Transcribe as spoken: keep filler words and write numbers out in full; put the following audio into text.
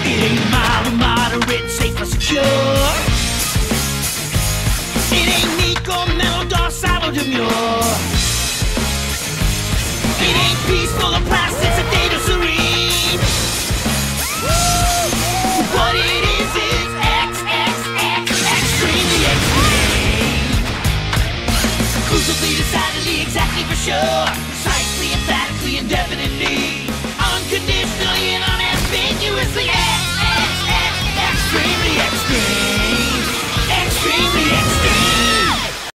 It ain't mild or moderate, safe or secure. It ain't meek or mellow, docile or demure. It ain't peaceful or placid, sedate or serene. What it is is X, X, X, extremely extreme. Exclusively, decidedly, exactly for sure. Precisely, emphatically, indefinitely.